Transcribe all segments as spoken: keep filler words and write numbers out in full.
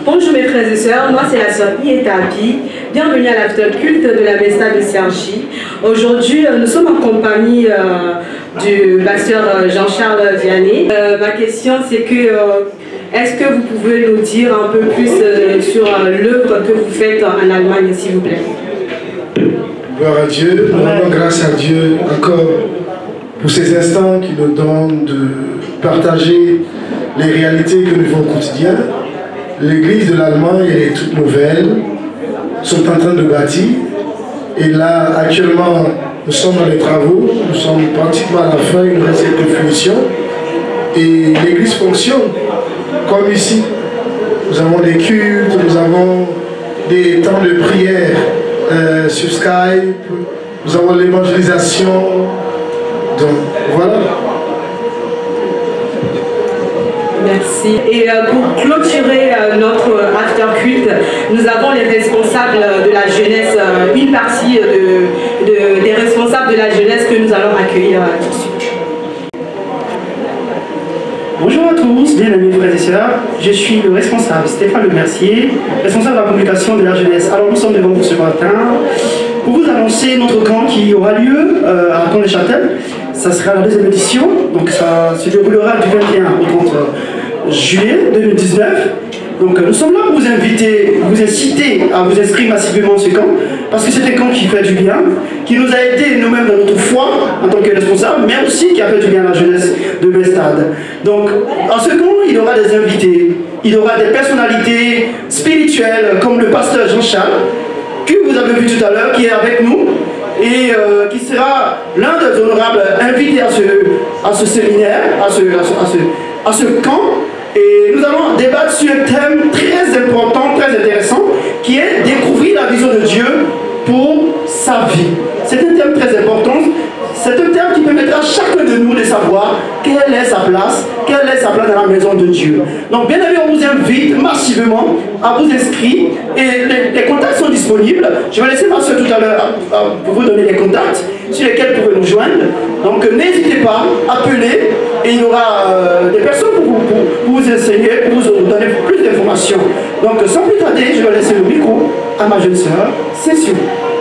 Bonjour mes frères et sœurs, moi c'est la sœur Ietabi. Bienvenue à l'after-culte de la Mesta de Cergy. Aujourd'hui, nous sommes en compagnie euh, du pasteur Jean-Charles Vianney. Euh, ma question c'est que, euh, est-ce que vous pouvez nous dire un peu plus euh, sur euh, l'œuvre que vous faites en Allemagne, s'il vous plaît? Gloire à Dieu, nous rendons grâce à Dieu encore pour ces instants qui nous donnent de partager les réalités que nous vivons au quotidien. L'église de l'Allemagne, elle est toute nouvelle, sont en train de bâtir. Et là, actuellement, nous sommes dans les travaux, nous sommes pratiquement à la fin, il nous reste quelques finitions. Et l'église fonctionne comme ici. Nous avons des cultes, nous avons des temps de prière euh, sur Skype, nous avons l'évangélisation. Donc voilà. Merci. Et euh, pour clôturer euh, notre after-culte, nous avons les responsables de la jeunesse, euh, une partie de, de, des responsables de la jeunesse que nous allons accueillir euh, tout de suite. Bonjour à tous, bien amis frères et sœurs, je suis le responsable Stéphane Le Mercier, responsable de la communication de la jeunesse. Alors nous sommes devant vous ce matin pour vous annoncer notre camp qui aura lieu euh, à Pont-les-Châtels. Ça sera la deuxième édition, donc ça se déroulera du vingt et un au trente juillet deux mille dix-neuf. Donc nous sommes là pour vous inviter, vous inciter à vous inscrire massivement à ce camp, parce que c'est un camp qui fait du bien, qui nous a aidé nous-mêmes dans notre foi en tant que responsables, mais aussi qui a fait du bien à la jeunesse de Mestad. Donc à ce camp, il y aura des invités, il y aura des personnalités spirituelles comme le pasteur Jean-Charles, que vous avez vu tout à l'heure, qui est avec nous, et euh, qui sera l'un des honorables invités à ce, à ce séminaire, à ce, à ce, à ce, à ce camp. Et nous allons débattre sur un thème très important, très intéressant, qui est découvrir la vision de Dieu pour sa vie. C'est un thème très important. C'est un thème qui permettra à chacun de nous de savoir quelle est sa place, quelle est sa place dans la maison de Dieu. Donc bien évidemment, on vous invite massivement à vous inscrire et les, les contacts sont disponibles. Je vais laisser ma soeur tout à l'heure pour vous donner les contacts sur lesquels vous pouvez nous joindre. Donc n'hésitez pas, appelez et il y aura euh, des personnes pour vous, pour, pour vous enseigner, pour vous donner plus d'informations. Donc sans plus tarder, je vais laisser le micro à ma jeune sœur, Cécile.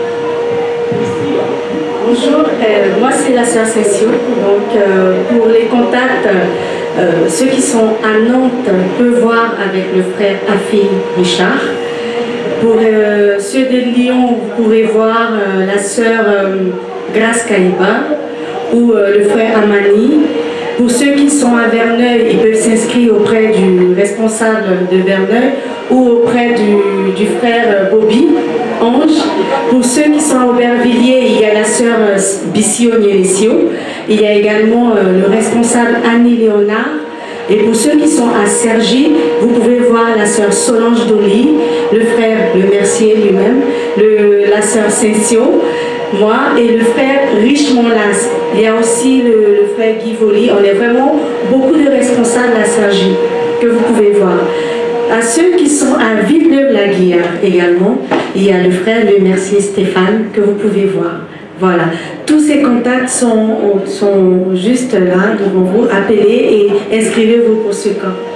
Bonjour, euh, moi c'est la sœur Cécile. Donc euh, pour les contacts, euh, ceux qui sont à Nantes peuvent voir avec le frère Afi Richard. Pour euh, ceux de Lyon, vous pourrez voir euh, la sœur euh, Grace Kaiba ou euh, le frère Amani. Pour ceux qui sont à Verneuil, ils peuvent s'inscrire auprès du responsable de Verneuil ou auprès du, du frère Bobby Ange. Pour ceux qui sont à Aubervilliers, il y a la sœur Bissio Nielesio. Il y a également euh, le responsable Annie Léonard. Et pour ceux qui sont à Cergy, vous pouvez voir la sœur Solange Dolly, le frère Le Mercier lui-même, la sœur Censio, moi et le frère Richemont Las. Il y a aussi le, le frère Guy Voli. On est vraiment beaucoup de responsables à Cergy que vous pouvez voir. À ceux qui sont à Villeneuve-la-Guillard également, il y a le frère Le Mercier Stéphane que vous pouvez voir. Voilà, tous ces contacts sont, sont juste là devant vous. Appelez et inscrivez-vous pour ce camp.